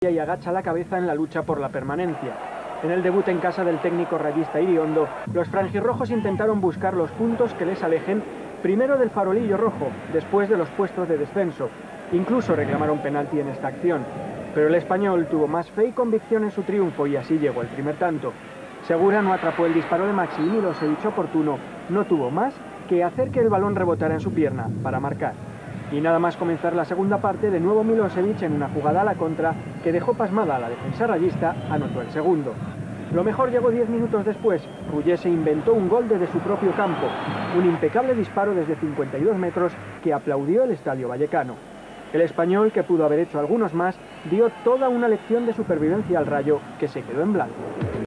y agacha la cabeza en la lucha por la permanencia. En el debut en casa del técnico rayista Iriondo, los franjirrojos intentaron buscar los puntos que les alejen primero del farolillo rojo, después de los puestos de descenso. Incluso reclamaron penalti en esta acción. Pero el Español tuvo más fe y convicción en su triunfo y así llegó el primer tanto. Segura no atrapó el disparo de Maxi y Milosevic oportuno no tuvo más que hacer que el balón rebotara en su pierna para marcar. Y nada más comenzar la segunda parte, de nuevo Milosevic en una jugada a la contra que dejó pasmada a la defensa rayista, anotó el segundo. Lo mejor llegó 10 minutos después. Rullé se inventó un gol desde su propio campo, un impecable disparo desde 52 metros que aplaudió el estadio vallecano. El Español, que pudo haber hecho algunos más, dio toda una lección de supervivencia al Rayo, que se quedó en blanco.